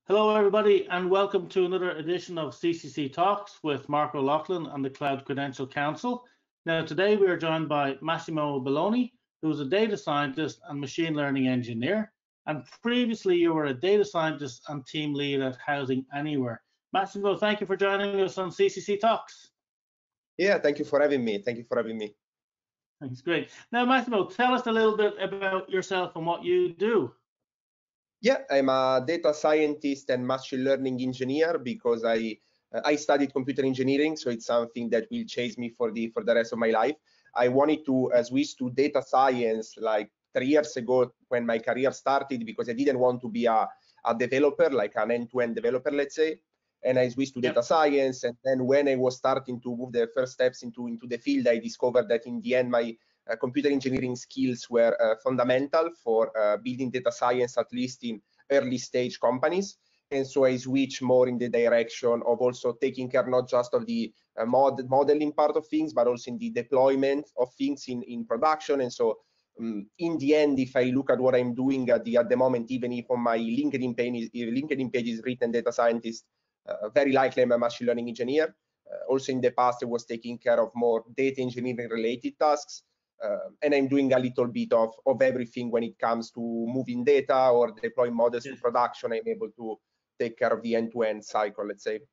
Hello, everybody, and welcome to another edition of CCC Talks with Mark O'Loughlin and the Cloud Credential Council. Now, today we are joined by Massimo Belloni, who is a data scientist and machine learning engineer. And previously, you were a data scientist and team lead at Housing Anywhere. Massimo, thank you for joining us on CCC Talks. Yeah, thank you for having me. Thanks, great. Now, Massimo, tell us a little bit about yourself and what you do. Yeah, I'm a data scientist and machine learning engineer because I studied computer engineering, so it's something that will chase me for the rest of my life. I wanted to switch to data science like 3 years ago when my career started because I didn't want to be a developer, like an end-to-end developer, let's say. And I switched to data science. And then when I was starting to move the first steps into the field, I discovered that in the end, my computer engineering skills were fundamental for building data science, at least in early stage companies. And so I switched more in the direction of also taking care not just of the modeling part of things, but also in the deployment of things in production. And so in the end, if I look at what I'm doing at the moment, even if on my LinkedIn page is written data scientist, very likely I'm a machine learning engineer. Also in the past, I was taking care of more data engineering related tasks. And I'm doing a little bit of everything when it comes to moving data or deploying models to production. I'm able to take care of the end-to-end cycle, let's say.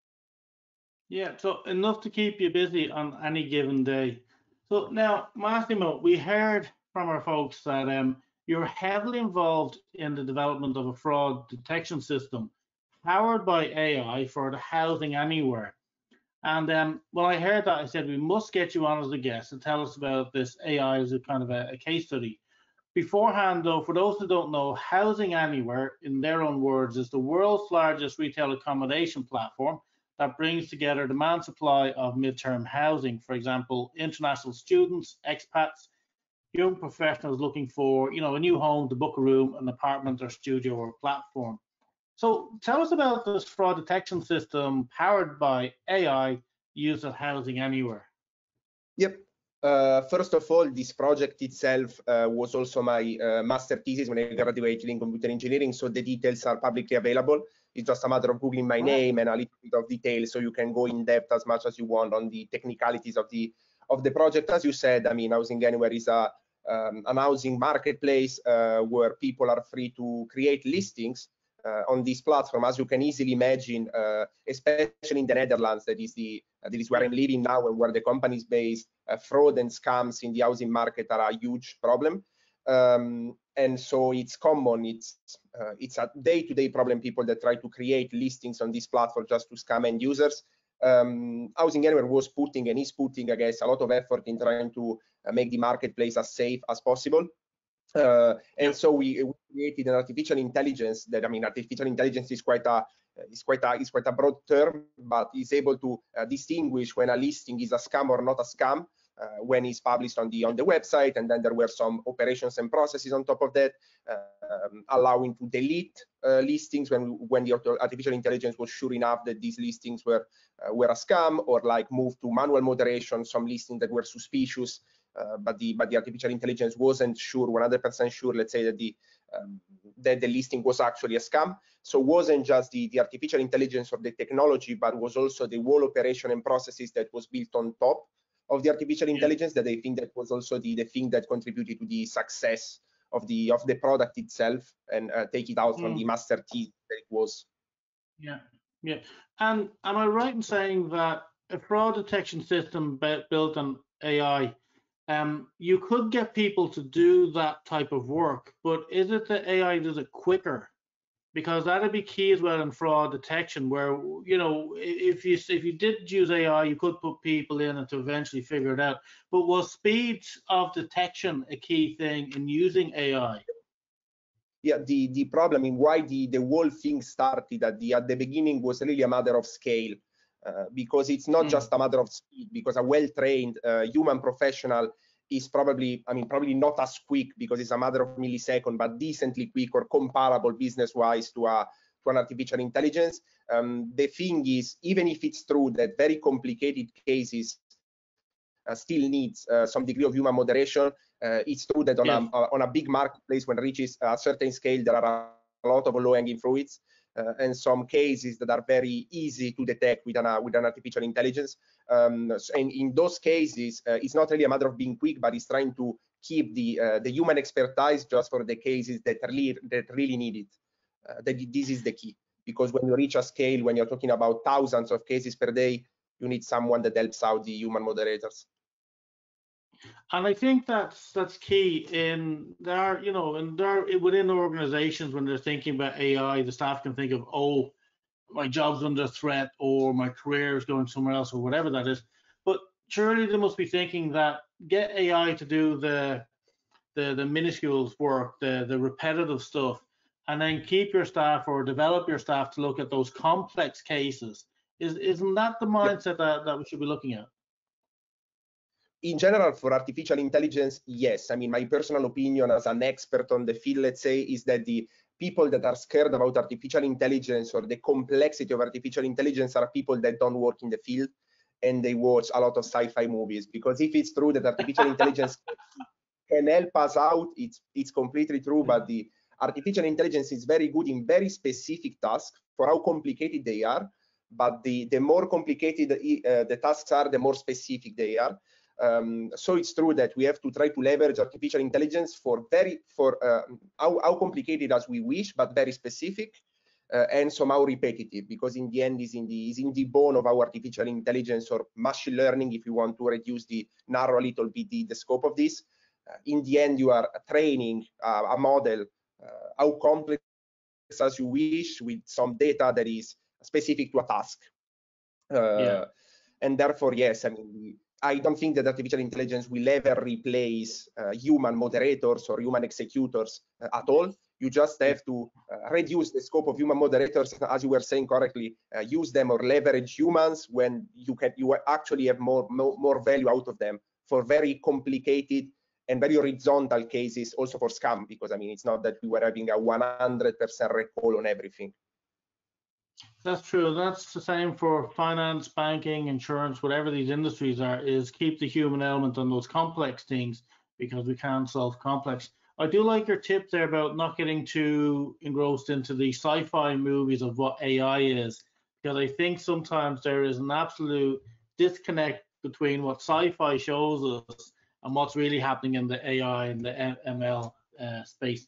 Yeah, so enough to keep you busy on any given day. So now, Massimo, we heard from our folks that you're heavily involved in the development of a fraud detection system powered by AI for the Housing Anywhere. And when I heard that, I said, we must get you on as a guest and tell us about this AI as a kind of a case study. Beforehand, though, for those who don't know, Housing Anywhere, in their own words, is the world's largest retail accommodation platform that brings together demand supply of midterm housing. For example, international students, expats, young professionals looking for, a new home to book a room, an apartment or studio or platform. So tell us about this fraud detection system powered by AI used at Housing Anywhere. Yep. First of all, this project itself was also my master thesis when I graduated in computer engineering, so the details are publicly available. It's just a matter of Googling my name and a little bit of detail, so you can go in depth as much as you want on the technicalities of the project. As you said, I mean, Housing Anywhere is an housing marketplace where people are free to create listings on this platform. As you can easily imagine, especially in the Netherlands, that is where I'm living now and where the company is based, fraud and scams in the housing market are a huge problem. And so it's common, it's a day-to-day problem, people that try to create listings on this platform just to scam end users. Housing Anywhere was putting and is putting, I guess, a lot of effort in trying to make the marketplace as safe as possible. And so we created an artificial intelligence that, I mean, artificial intelligence is quite a broad term, but is able to distinguish when a listing is a scam or not a scam when it's published on the website. And then there were some operations and processes on top of that, allowing to delete listings when the artificial intelligence was sure enough that these listings were a scam, or like move to manual moderation some listings that were suspicious. But the artificial intelligence wasn't sure, 100% sure, let's say, that the listing was actually a scam. So it wasn't just the artificial intelligence or the technology, but was also the whole operation and processes that was built on top of the artificial intelligence that I think that was also the thing that contributed to the success of the product itself and take it out from the master key that it was. Yeah. And am I right in saying that a fraud detection system built on AI, you could get people to do that type of work, but is it that AI does it quicker? Because that'd be key as well in fraud detection, where, if you did use AI, you could put people in and to eventually figure it out. But was speed of detection a key thing in using AI? Yeah, the problem in why the whole thing started at the beginning was really a matter of scale, because it's not just a matter of speed, because a well-trained human professional is probably not as quick because it's a matter of milliseconds, but decently quick or comparable business-wise to an artificial intelligence. The thing is, even if it's true that very complicated cases still needs some degree of human moderation, it's true that on a big marketplace, when it reaches a certain scale, there are a lot of low-hanging fruits. and some cases that are very easy to detect with an artificial intelligence. And in those cases, it's not really a matter of being quick, but it's trying to keep the human expertise just for the cases that really need it. This is the key, because when you reach a scale, when you're talking about thousands of cases per day, you need someone that helps out the human moderators. And I think that's key in there, you know, and there within organizations when they're thinking about AI, the staff can think of, oh, my job's under threat or my career is going somewhere else or whatever that is. But surely they must be thinking that get AI to do the minuscule work, the repetitive stuff, and then keep your staff or develop your staff to look at those complex cases. Isn't that the mindset that we should be looking at? In general, for artificial intelligence, yes. I mean, my personal opinion as an expert on the field, let's say, is that the people that are scared about artificial intelligence or the complexity of artificial intelligence are people that don't work in the field and they watch a lot of sci-fi movies. Because if it's true that artificial intelligence can help us out, it's completely true, but the artificial intelligence is very good in very specific tasks for how complicated they are, but the more complicated the tasks are, the more specific they are. So it's true that we have to try to leverage artificial intelligence for how complicated as we wish, but very specific and somehow repetitive, because in the end is in the bone of our artificial intelligence or machine learning, if you want to narrow a little bit the scope of this. In the end, you are training a model how complex as you wish with some data that is specific to a task. And therefore, yes, I mean, I don't think that artificial intelligence will ever replace human moderators or human executors at all. You just have to reduce the scope of human moderators, as you were saying correctly, use them or leverage humans when you actually have more value out of them for very complicated and very horizontal cases, also for scam, because I mean, it's not that we were having a 100% recall on everything. That's true. That's the same for finance, banking, insurance, whatever these industries are, is keep the human element on those complex things because we can't solve complex. I do like your tip there about not getting too engrossed into the sci-fi movies of what AI is, because I think sometimes there is an absolute disconnect between what sci-fi shows us and what's really happening in the AI and the ML space.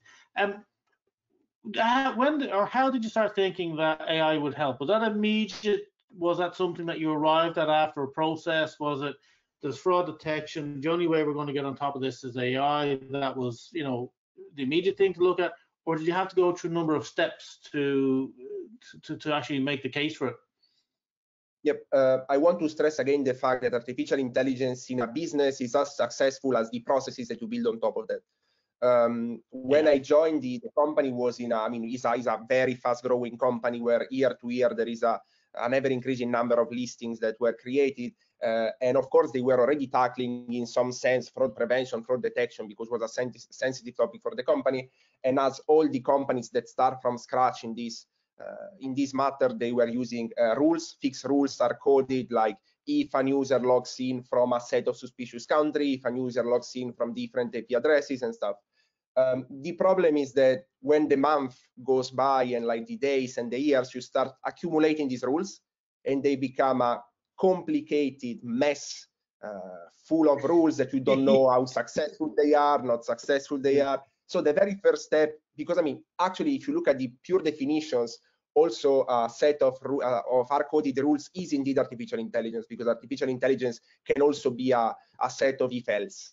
How did you start thinking that AI would help? Was that immediate? Was that something that you arrived at after a process? Was it there's fraud detection? The only way we're going to get on top of this is AI. That was, you know, the immediate thing to look at, or did you have to go through a number of steps to actually make the case for it? Yep, I want to stress again the fact that artificial intelligence in a business is as successful as the processes that you build on top of that. When I joined the company was is a very fast growing company where year to year there is an ever increasing number of listings that were created. And of course they were already tackling in some sense fraud prevention, fraud detection, because it was a sensitive topic for the company. And as all the companies that start from scratch in this matter, they were using rules. Fixed rules are coded like if a user logs in from a set of suspicious country, if a user logs in from different IP addresses and stuff. The problem is that when the month goes by and like the days and the years, you start accumulating these rules and they become a complicated mess full of rules that you don't know how successful they are, not successful they are. So the very first step, because I mean, actually, if you look at the pure definitions, also a set of hard-coded rules is indeed artificial intelligence, because artificial intelligence can also be a set of if-else.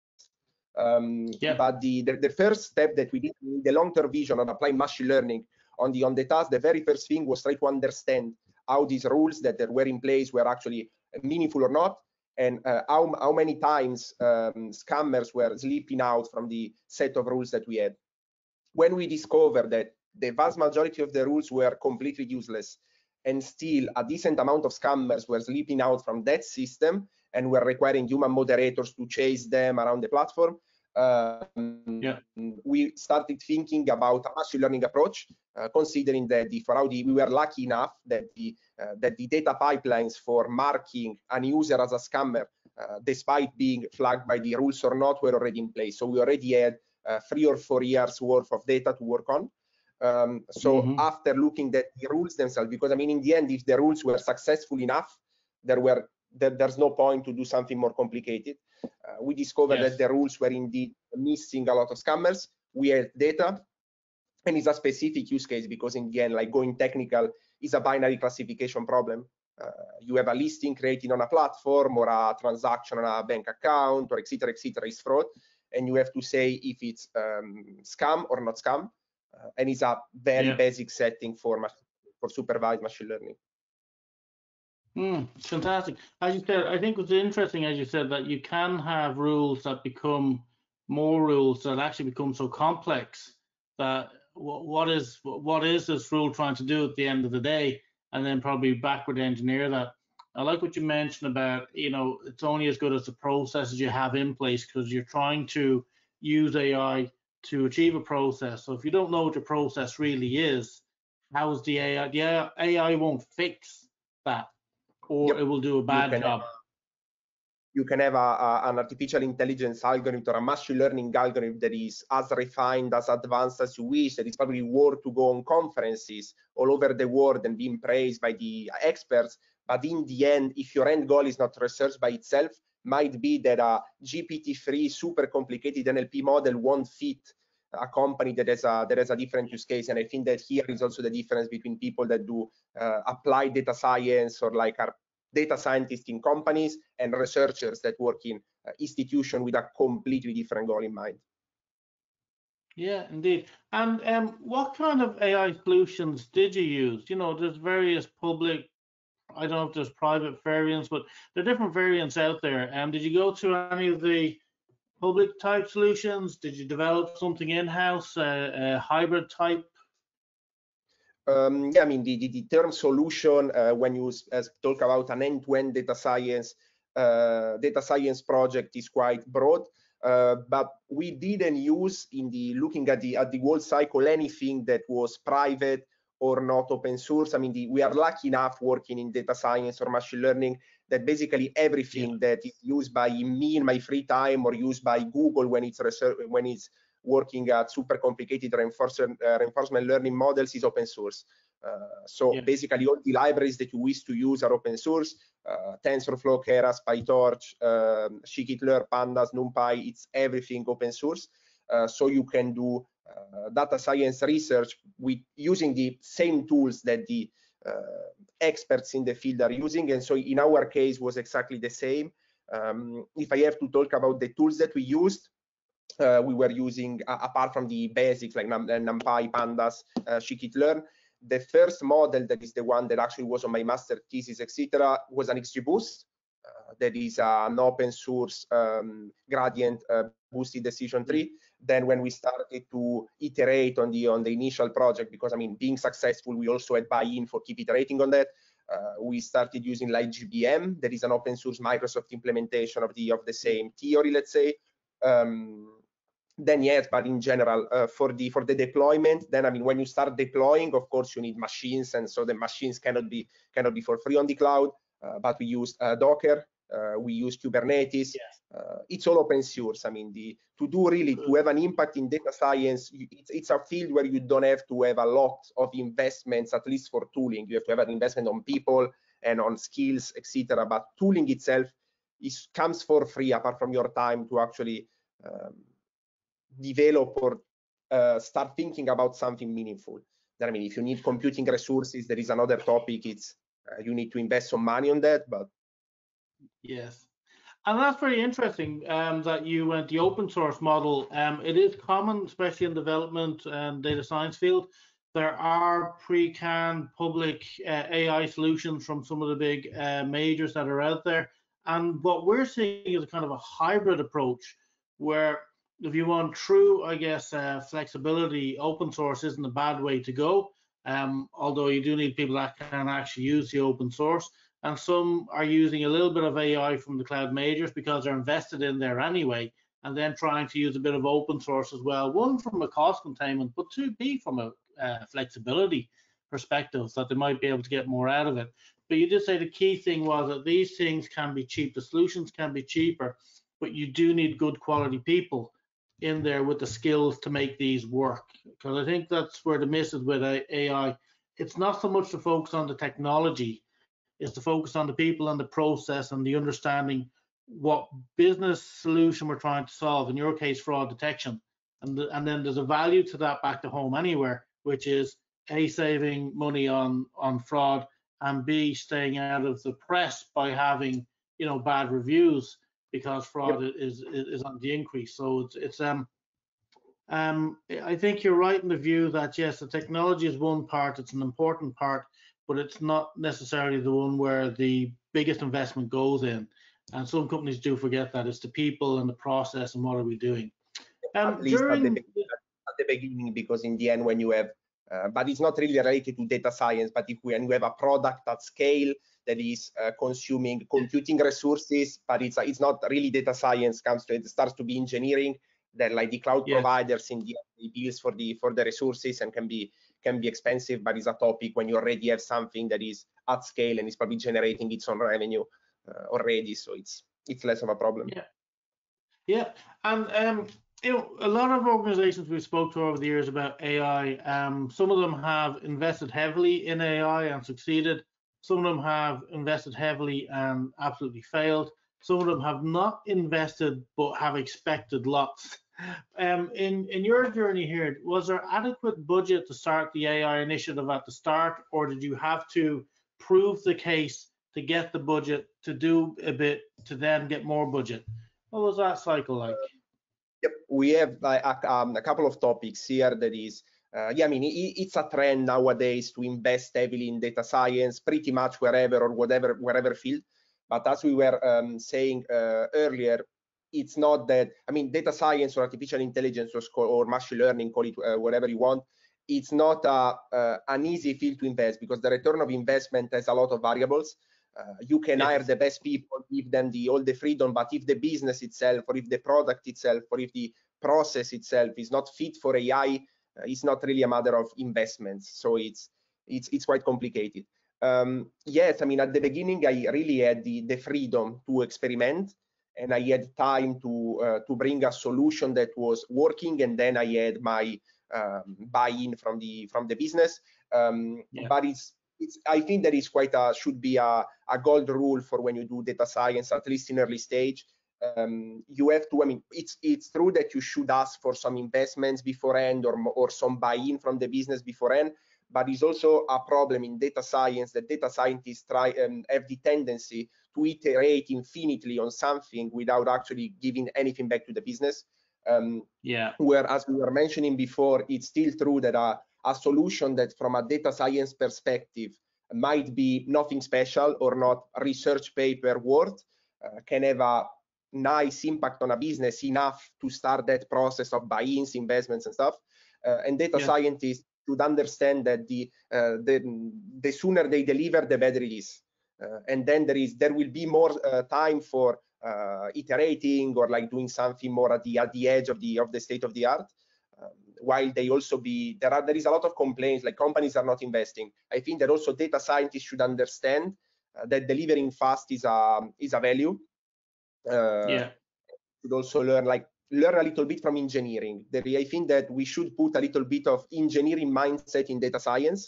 But the first step that we did, the long-term vision of applying machine learning on the task, the very first thing was try to understand how these rules that were in place were actually meaningful or not, and how many times scammers were sleeping out from the set of rules that we had. When we discovered that the vast majority of the rules were completely useless and still a decent amount of scammers were sleeping out from that system and were requiring human moderators to chase them around the platform, we started thinking about a machine learning approach, considering that we were lucky enough that the data pipelines for marking a user as a scammer, despite being flagged by the rules or not, were already in place. So we already had 3 or 4 years worth of data to work on. After looking at the rules themselves, because I mean, in the end, if the rules were successful enough, there's no point to do something more complicated. We discovered that the rules were indeed missing a lot of scammers. We had data, and it's a specific use case because in the end, like going technical, is a binary classification problem. You have a listing created on a platform or a transaction on a bank account or et cetera, is fraud, and you have to say if it's scam or not scam, and it's a very basic setting for supervised machine learning. Fantastic. As you said, I think it's interesting, as you said, that you can have rules that become more rules that actually become so complex that what is this rule trying to do at the end of the day, and then probably backward engineer that. I like what you mentioned about, you know, it's only as good as the processes you have in place, because you're trying to use AI to achieve a process. So if you don't know what your process really is, how's the AI? The AI won't fix that, or it will do a bad job. You can have an artificial intelligence algorithm or a machine learning algorithm that is as refined, as advanced as you wish, that is probably worth to go on conferences all over the world and being praised by the experts. But in the end, if your end goal is not research by itself, might be that a GPT-3 super complicated NLP model won't fit a company that has a different use case. And I think that here is also the difference between people that do applied data science or like are data scientists in companies and researchers that work in institutions with a completely different goal in mind. Yeah, indeed. And what kind of AI solutions did you use? You know, there's various public, I don't know if there's private variants, but there are different variants out there. Did you go to any of the public type solutions? Did you develop something in-house, a hybrid type? Yeah, I mean, the term solution, when you talk about an end-to-end data science project, is quite broad. But we didn't use, in the looking at the whole cycle, anything that was private or not open source. I mean, we are lucky enough working in data science or machine learning that basically everything that is used by me in my free time or used by Google when it's working at super complicated reinforcement learning models is open source. Basically all the libraries that you wish to use are open source. TensorFlow, Keras, PyTorch, Scikit-learn, Pandas, NumPy, it's everything open source. So you can do data science research with using the same tools that the experts in the field are using. And so in our case was exactly the same. If I have to talk about the tools that we used, we were using, apart from the basics like NumPy, Pandas, Scikit-learn, the first model that is the one that actually was on my master thesis, etc., was an XGBoost. That is an open source gradient boosted decision tree. Then when we started to iterate on the initial project, because I mean, being successful, we also had buy-in for keep iterating on that. We started using LightGBM, that is an open source Microsoft implementation of the same theory, let's say. Then yes, but in general, for the deployment, then I mean, when you start deploying, of course you need machines, and so the machines cannot be for free on the cloud. But we used Docker, we use Kubernetes. It's all open source. I mean, to have an impact in data science, it's a field where you don't have to have a lot of investments, at least for tooling. You have to have an investment on people and on skills, etc. But tooling itself comes for free, apart from your time to actually develop or start thinking about something meaningful. Then, I mean, if you need computing resources, there is another topic. It's you need to invest some money on that, but yes. And that's very interesting that you went the open source model. It is common, especially in development and data science field. There are pre-canned public AI solutions from some of the big majors that are out there. And what we're seeing is a kind of a hybrid approach where if you want true, I guess, flexibility, open source isn't a bad way to go. Although you do need people that can actually use the open source. And some are using a little bit of AI from the cloud majors because they're invested in there anyway, and then trying to use a bit of open source as well. One, from a cost containment, but two, B, from a flexibility perspective, that they might be able to get more out of it. But you did say the key thing was that these things can be cheap. The solutions can be cheaper, but you do need good quality people in there with the skills to make these work. Because I think that's where the miss is with AI. It's not so much to focus on the technology, it's to focus on the people and the process and the understanding what business solution we're trying to solve, in your case, fraud detection. And then there's a value to that back to home anywhere, which is A, saving money on fraud, and B, staying out of the press by having, you know, bad reviews, because fraud is on the increase. So it's I think you're right in the view that yes, the technology is one part, it's an important part, but it's not necessarily the one where the biggest investment goes in. And some companies do forget that it's the people and the process and what are we doing. At least at the beginning, because in the end, when you have, but it's not really related to data science, but when you have a product at scale that is consuming computing resources, but it's not really data science, it starts to be engineering, then like the cloud providers in the bills for the resources and can be expensive, but it's a topic when you already have something that is at scale and is probably generating its own revenue already, so it's less of a problem. And you know, a lot of organizations we spoke to over the years about AI, some of them have invested heavily in AI and succeeded. Some of them have invested heavily and absolutely failed. Some of them have not invested but have expected lots. In your journey here, was there adequate budget to start the AI initiative at the start, or did you have to prove the case to get the budget, to do a bit, to then get more budget? What was that cycle like? Yep, we have a couple of topics here that is, I mean, it's a trend nowadays to invest heavily in data science, pretty much wherever or wherever field. But as we were saying earlier, it's not that, I mean, data science or artificial intelligence or machine learning, call it whatever you want, it's not an easy field to invest because the return of investment has a lot of variables. You can hire the best people, give them all the freedom, but if the business itself, or if the product itself, or if the process itself is not fit for AI, it's not really a matter of investments. So it's quite complicated. Yes, I mean, at the beginning, I really had the freedom to experiment, and I had time to bring a solution that was working, and then I had my buy-in from the business. But I think that is should be a gold rule for when you do data science, at least in early stage. You have to, I mean, it's true that you should ask for some investments beforehand or some buy-in from the business beforehand, but it's also a problem in data science that data scientists have the tendency to iterate infinitely on something without actually giving anything back to the business. Whereas we were mentioning before, it's still true that a solution that from a data science perspective might be nothing special or not research paper worth can have a nice impact on a business enough to start that process of buy-ins, investments and stuff. And data scientists should understand that the sooner they deliver, the better it is. And then there will be more time for iterating or like doing something more at the edge of the state of the art. While they also there is a lot of complaints like companies are not investing. I think that also data scientists should understand that delivering fast is a value. Should also learn a little bit from engineering. I think that we should put a little bit of engineering mindset in data science.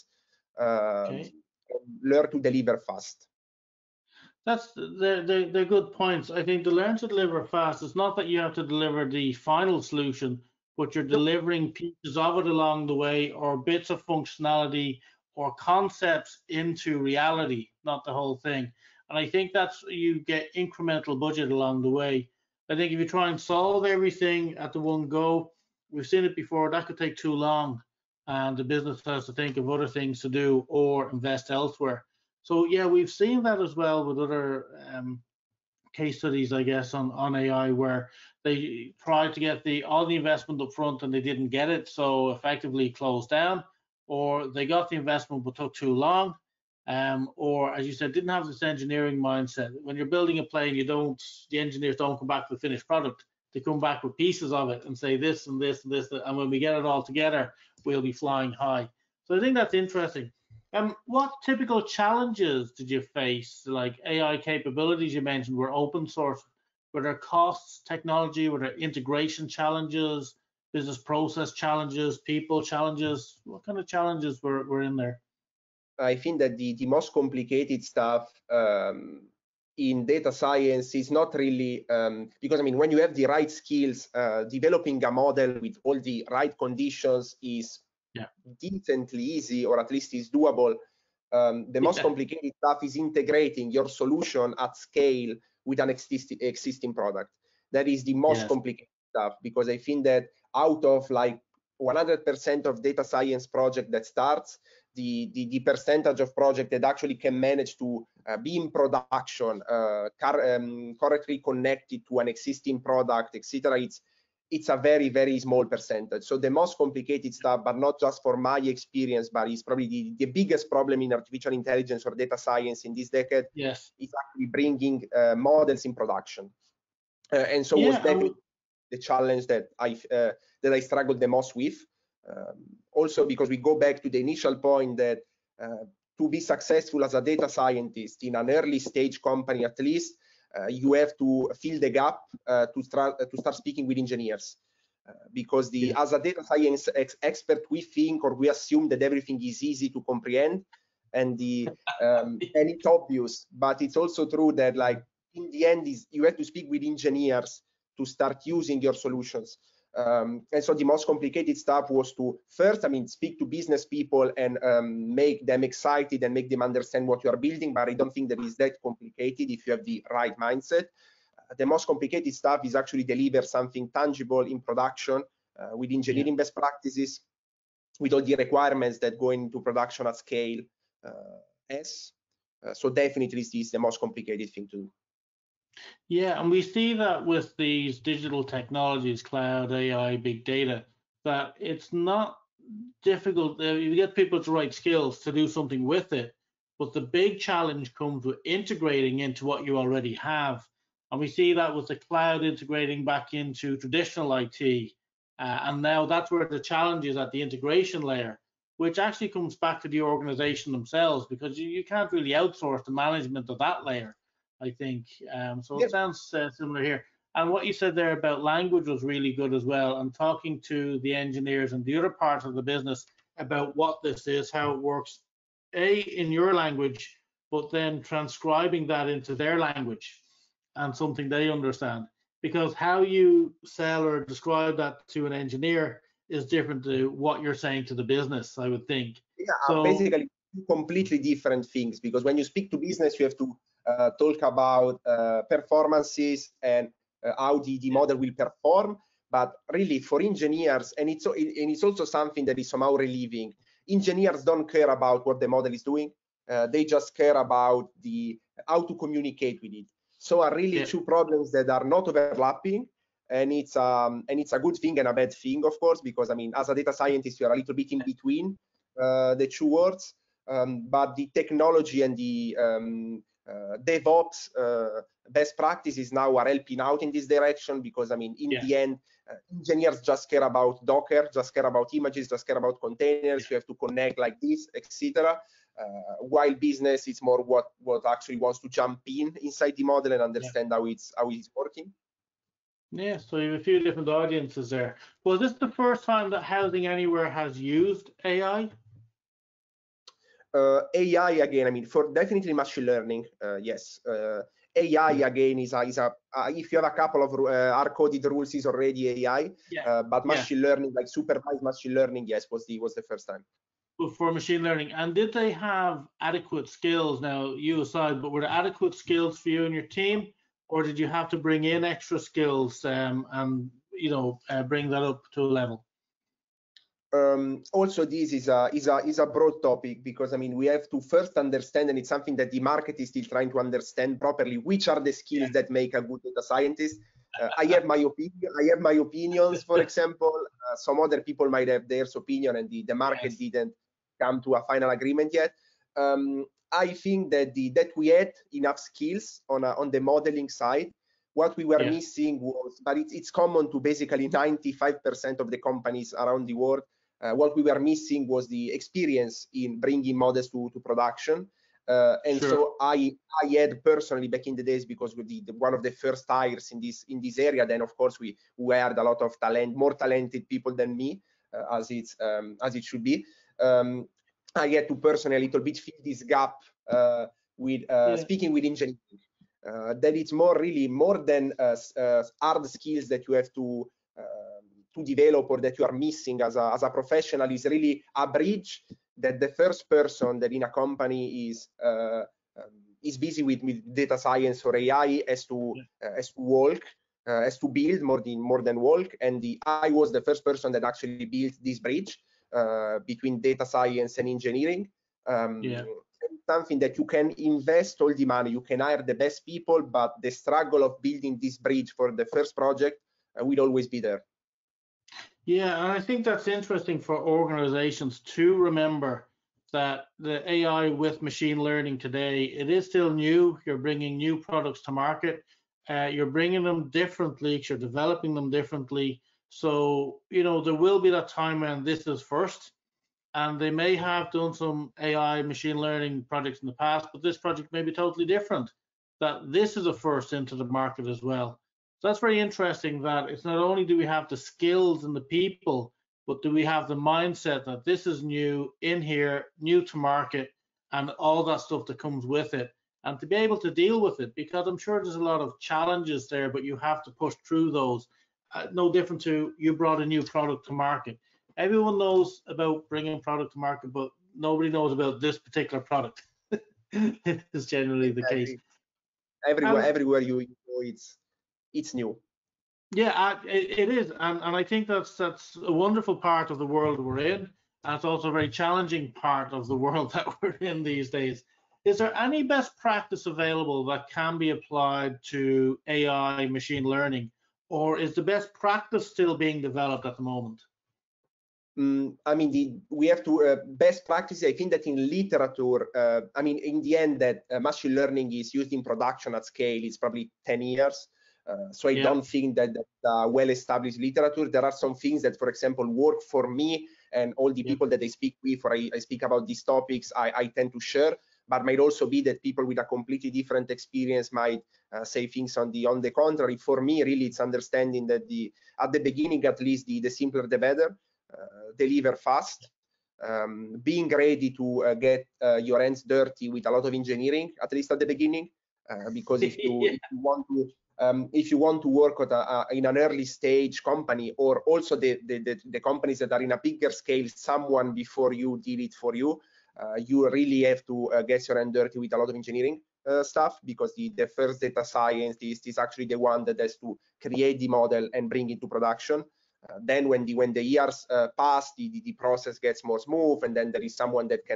Learn to deliver fast. They're good points. I think to learn to deliver fast, it's not that you have to deliver the final solution, but you're delivering pieces of it along the way, or bits of functionality or concepts into reality, not the whole thing. And I think that's, you get incremental budget along the way. I think if you try and solve everything at the one go, we've seen it before, that could take too long, and the business has to think of other things to do or invest elsewhere. So yeah, we've seen that as well with other case studies, I guess, on AI, where they tried to get all the investment up front and they didn't get it, so effectively closed down, or they got the investment but took too long, or as you said, didn't have this engineering mindset. When you're building a plane, the engineers don't come back with the finished product. They come back with pieces of it and say this and this and this, and when we get it all together, we'll be flying high. So I think that's interesting. What typical challenges did you face? Like AI capabilities you mentioned were open source. Were there costs, technology? Were there integration challenges, business process challenges, people challenges? What kind of challenges were in there? I think that the most complicated stuff in data science is not really because I mean, when you have the right skills, developing a model with all the right conditions is decently easy, or at least is doable. The most complicated stuff is integrating your solution at scale with an existing product. That is the most complicated stuff, because I think that out of like 100% of data science project that starts, the percentage of project that actually can manage to be in production, correctly connected to an existing product, etc., it's a very, very small percentage. So the most complicated stuff, but not just for my experience, but it's probably the biggest problem in artificial intelligence or data science in this decade, is actually bringing models in production. And so was definitely the challenge that I struggled the most with. Also because we go back to the initial point that to be successful as a data scientist in an early stage company, at least, you have to fill the gap to start speaking with engineers. Because as a data science expert, we think or we assume that everything is easy to comprehend, and and it's obvious, but it's also true that, like, in the end, you have to speak with engineers to start using your solutions. And so the most complicated stuff was to first, I mean, speak to business people and make them excited and make them understand what you are building. But I don't think that is that complicated if you have the right mindset. The most complicated stuff is actually deliver something tangible in production with engineering best practices, with all the requirements that go into production at scale. So definitely this is the most complicated thing to do. Yeah, and we see that with these digital technologies, cloud, AI, big data, that it's not difficult. You get people with the right skills to do something with it, but the big challenge comes with integrating into what you already have. And we see that with the cloud integrating back into traditional IT. And now that's where the challenge is, at the integration layer, which actually comes back to the organization themselves, because you can't really outsource the management of that layer, I think. So it sounds similar here. And what you said there about language was really good as well, and talking to the engineers and the other parts of the business about what this is, how it works, in your language, but then transcribing that into their language and something they understand. Because how you sell or describe that to an engineer is different to what you're saying to the business, I would think. Yeah, so basically completely different things, because when you speak to business, you have to talk about performances and how the model will perform. But really, for engineers, and it's also something that is somehow relieving, engineers don't care about what the model is doing. They just care about how to communicate with it. So are really two problems that are not overlapping, and it's a good thing and a bad thing, of course, because I mean, as a data scientist, you're a little bit in between the two words. But the technology and the DevOps best practices now are helping out in this direction, because I mean, in the end, engineers just care about Docker, just care about images, just care about containers. You have to connect like this, etc. While business is more what actually wants to jump inside the model and understand how it's working. Yeah, so you have a few different audiences there. Was this the first time that Housing Anywhere has used AI? AI again, I mean, for definitely machine learning, yes. AI again is if you have a couple of hard-coded rules, is already AI. But machine learning, like supervised machine learning, yes, was the first time. For machine learning. And did they have adequate skills? Now, you aside, but were there adequate skills for you and your team, or did you have to bring in extra skills and bring that up to a level? Also, this is a broad topic, because I mean, we have to first understand, and it's something that the market is still trying to understand properly, which are the skills that make a good data scientist. I have my opinion. I have my opinions, for example. Some other people might have their opinion, and the market didn't come to a final agreement yet. I think that we had enough skills on the modeling side. What we were missing was, but it's common to basically 95% of the companies around the world. What we were missing was the experience in bringing models to production. And Sure. so I had personally back in the days, because we did one of the first hires in this area. Then of course we hired a lot of more talented people than me, as it should be. I had to personally a little bit fill this gap with speaking with engineering. That it's really more than hard skills that you have to develop or that you are missing as a professional. Is really a bridge that the first person that in a company is busy with data science or AI has to walk, has to build more than walk. And I was the first person that actually built this bridge between data science and engineering. Something that you can invest all the money, you can hire the best people, but the struggle of building this bridge for the first project will always be there. Yeah, and I think that's interesting for organizations to remember that the AI with machine learning today, it is still new. You're bringing new products to market. You're bringing them differently. You're developing them differently. So, you know, there will be that time when this is first, and they may have done some AI machine learning projects in the past, but this project may be totally different, that this is a first into the market as well. So that's very interesting, that it's not only do we have the skills and the people, but do we have the mindset that this is new in here, new to market, and all that stuff that comes with it, and to be able to deal with it, because I'm sure there's a lot of challenges there, but you have to push through those. No different to you brought a new product to market. Everyone knows about bringing product to market, but nobody knows about this particular product. It's generally the case. Everywhere you go, it's new. Yeah, it is, and I think that's a wonderful part of the world we're in, and it's also a very challenging part of the world that we're in these days. Is there any best practice available that can be applied to AI machine learning, or is the best practice still being developed at the moment? I mean, we have to best practice. I think that in literature, I mean, in the end, that machine learning is used in production at scale. It's probably 10 years. So I don't think that well-established literature. There are some things that, for example, work for me and all the people that I speak with, or I speak about these topics, I tend to share. But might also be that people with a completely different experience might say things on the contrary. For me, really, it's understanding that at the beginning, at least, the simpler the better. Deliver fast, being ready to get your hands dirty with a lot of engineering, at least at the beginning, because if you want to work in an early stage company, or also the companies that are in a bigger scale, someone before you did it for you, you really have to get your hand dirty with a lot of engineering stuff, because the first data scientist is actually the one that has to create the model and bring it to production. Then when the years pass, the process gets more smooth, and then there is someone that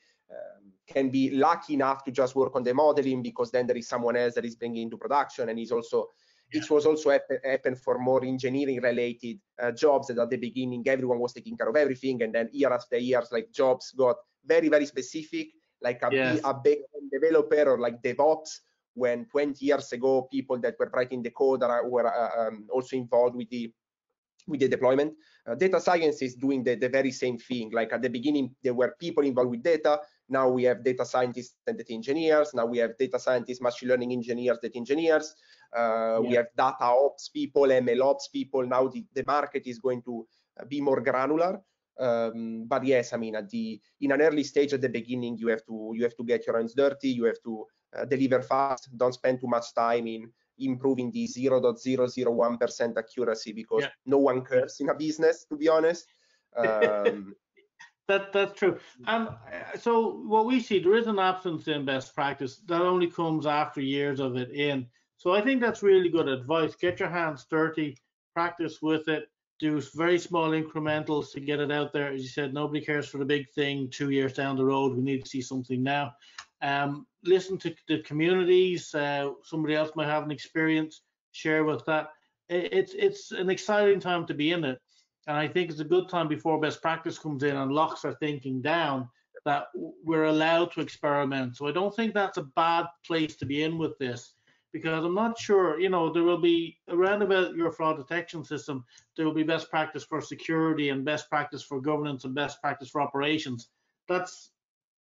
can be lucky enough to just work on the modeling, because then there is someone else that is bringing into production. And it was also happened for more engineering related jobs, that at the beginning everyone was taking care of everything, and then year after year, like jobs got very, very specific, like a backend developer or like DevOps, when 20 years ago people that were writing the code were also involved with the deployment. Data science is doing the very same thing. Like at the beginning, there were people involved with data. Now we have data scientists and data engineers. Now we have data scientists, machine learning engineers, data engineers. We have data ops people, ML ops people. Now the market is going to be more granular. But yes, I mean, in an early stage at the beginning, you have to get your hands dirty. You have to deliver fast. Don't spend too much time in improving the 0.001% accuracy, because no one cares in a business, to be honest. That's true. And so what we see, there is an absence in best practice that only comes after years of it in. So I think that's really good advice. Get your hands dirty, practice with it, do very small incrementals to get it out there. As you said, nobody cares for the big thing 2 years down the road. We need to see something now. Listen to the communities. Somebody else might have an experience, share with that. It's an exciting time to be in it, and I think it's a good time before best practice comes in and locks our thinking down, that we're allowed to experiment. So I don't think that's a bad place to be in with this, because I'm not sure, you know, there will be around about your fraud detection system, there will be best practice for security and best practice for governance and best practice for operations. That's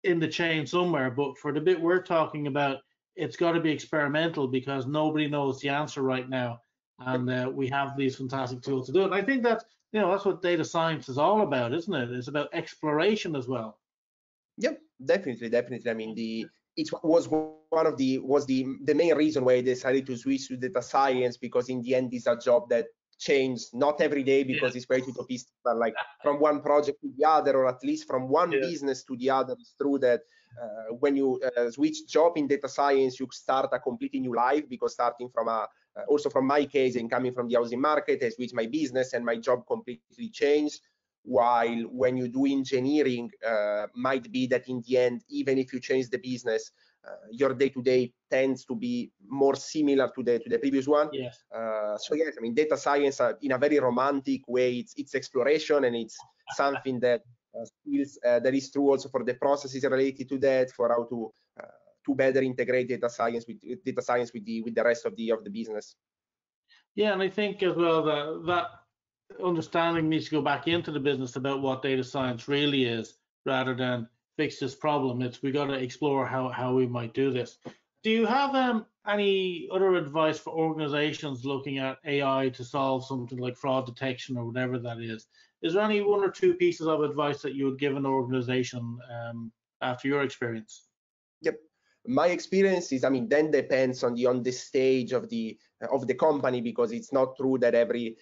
in the chain somewhere. But for the bit we're talking about, it's got to be experimental because nobody knows the answer right now, and we have these fantastic tools to do it. And I think that's that's what data science is all about, isn't it? It's about exploration as well. Yep, definitely. I mean, it was one of the main reason why I decided to switch to data science, because in the end, it's a job that changes not every day, because it's very utopistic, but like from one project to the other, or at least from one business to the other. It's true that when you switch job in data science, you start a completely new life, because starting from also from my case and coming from the housing market, I switched my business and my job completely changed. While when you do engineering, might be that in the end, even if you change the business, your day-to-day tends to be more similar to the previous one. Yes. So yes, I mean, data science in a very romantic way, it's exploration, and it's something that skills that is true also for the processes related to that, for how to better integrate data science with the rest of the business. Yeah, and I think as well that understanding needs to go back into the business about what data science really is, rather than fix this problem. We got to explore how we might do this. Do you have any other advice for organizations looking at AI to solve something like fraud detection or whatever that is? Is there any one or two pieces of advice that you would give an organization after your experience? Yep. My experience is, I mean, then depends on the stage of the company, because it's not true that every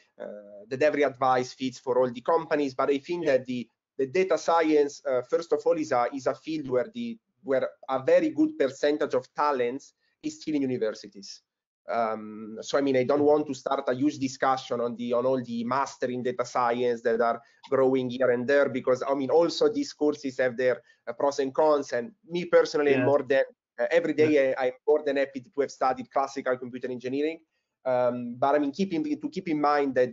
advice fits for all the companies. But I think that the data science, first of all, is a field where a very good percentage of talents is still in universities. So I mean, I don't want to start a huge discussion on all the master in data science that are growing here and there, because I mean, also these courses have their pros and cons. And me personally, I'm more than every day, I'm more than happy to have studied classical computer engineering. But I mean, keep in mind that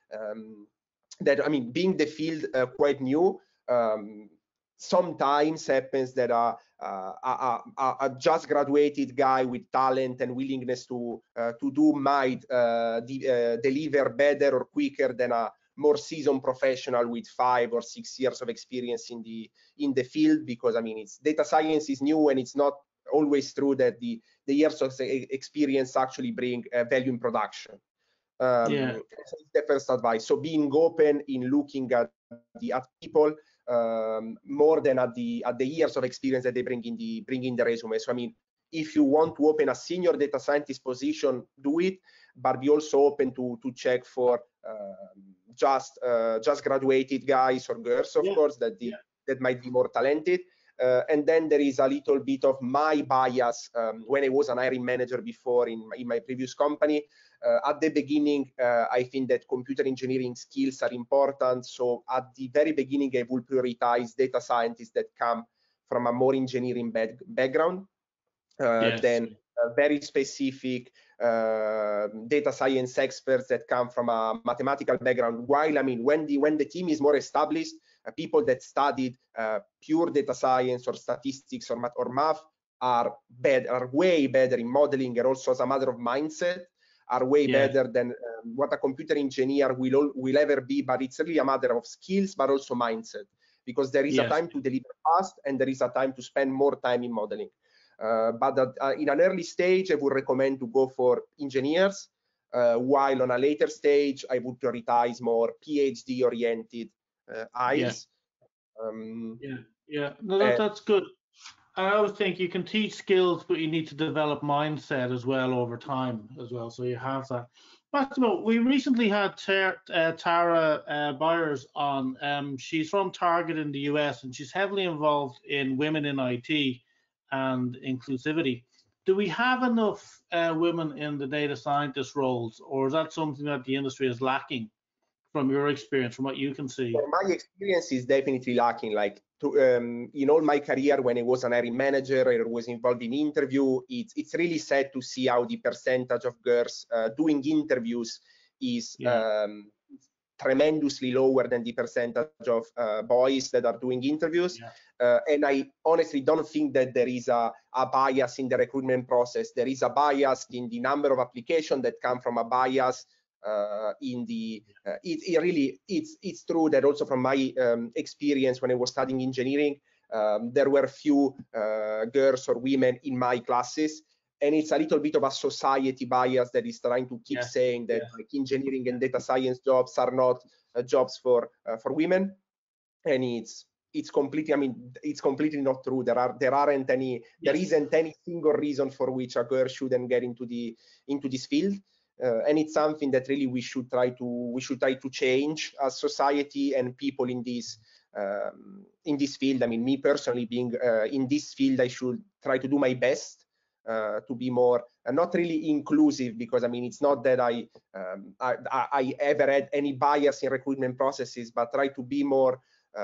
I mean, being the field quite new, sometimes happens that a just graduated guy with talent and willingness to do might deliver better or quicker than a more seasoned professional with 5 or 6 years of experience in the field. Because I mean, data science is new, and it's not always true that the years of experience actually bring value in production. So it's the first advice. So being open in looking at people more than at the years of experience that they bring in the resume. So I mean, if you want to open a senior data scientist position, do it, but be also open to check for just graduated guys or girls, of course, that might be more talented. And then there is a little bit of my bias when I was an hiring manager before in my previous company. At the beginning, I think that computer engineering skills are important. So at the very beginning, I will prioritize data scientists that come from a more engineering background than very specific data science experts that come from a mathematical background. While I mean, when the team is more established, people that studied pure data science or statistics or math are way better in modeling, and also as a matter of mindset are way better than what a computer engineer will ever be. But it's really a matter of skills, but also mindset, because there is a time to deliver fast, and there is a time to spend more time in modeling. But in an early stage, I would recommend to go for engineers, while on a later stage, I would prioritize more PhD-oriented eyes. No, that's good. I always think you can teach skills, but you need to develop mindset as well over time as well. So you have that. Massimo, we recently had Tara Byers on. She's from Target in the US, and she's heavily involved in women in IT and inclusivity. Do we have enough women in the data scientist roles, or is that something that the industry is lacking? From your experience, from what you can see? From my experience, is definitely lacking. Like in all my career, when I was an hiring manager, I was involved in interview. It's really sad to see how the percentage of girls doing interviews is tremendously lower than the percentage of boys that are doing interviews. And I honestly don't think that there is a bias in the recruitment process. There is a bias in the number of applications that come from a bias in the it's true that also from my experience when I was studying engineering, there were few girls or women in my classes, and it's a little bit of a society bias that is trying to keep saying that like engineering and data science jobs are not jobs for women, and it's completely, I mean, it's completely not true. There isn't any single reason for which a girl shouldn't get into this field, and it's something that really we should try to change as society and people in this field. I mean, me personally, being in this field, I should try to do my best to be more not really inclusive, because I mean, it's not that I ever had any bias in recruitment processes, but try to be more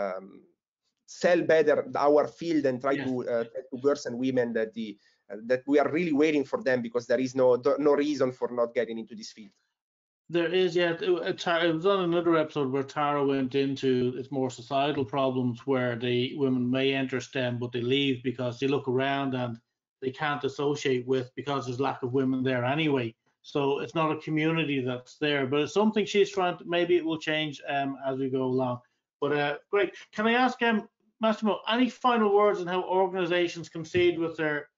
sell better our field and try to girls and women that that we are really waiting for them, because there is no reason for not getting into this field. There is, it was on another episode where Tara went into it's more societal problems where the women may enter STEM, but they leave because they look around and they can't associate with, because there's lack of women there anyway. So it's not a community that's there, but it's something she's trying to, maybe it will change as we go along. But great. Can I ask Massimo, any final words on how organizations can proceed with their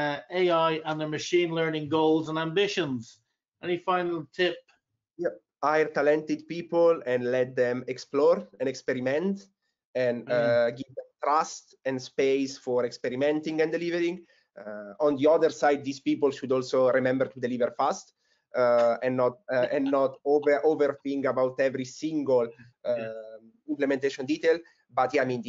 AI and their machine learning goals and ambitions? Any final tip? Yep. Hire talented people and let them explore and experiment, and give them trust and space for experimenting and delivering. On the other side, these people should also remember to deliver fast and not overthink about every single implementation detail. But yeah, I mean,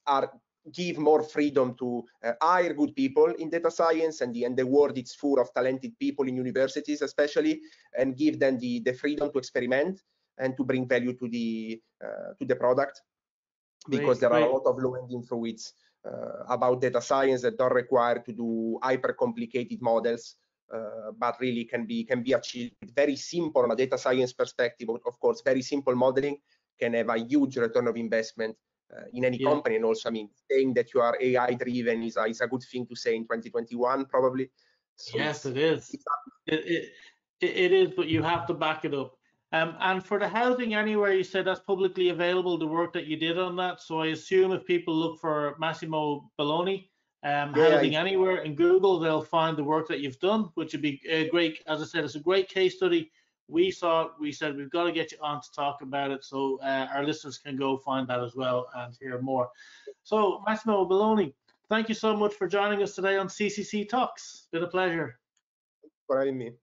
give more freedom to hire good people in data science, and the world is full of talented people in universities especially, and give them the freedom to experiment and to bring value to the product, because there are a lot of low-hanging fruits about data science that don't require to do hyper complicated models, but really can be achieved very simple on a data science perspective. Of course, very simple modeling can have a huge return of investment in any company. And also, I mean, saying that you are AI driven is a good thing to say in 2021, probably. So yes, it is. It is, but you have to back it up. And for the Housing Anywhere, you said that's publicly available, the work that you did on that. So I assume if people look for Massimo Belloni, Housing Anywhere in Google, they'll find the work that you've done, which would be great. As I said, it's a great case study. We said we've got to get you on to talk about it, so our listeners can go find that as well and hear more. So Massimo Belloni, thank you so much for joining us today on CCC Talks. It's been a pleasure. For having me.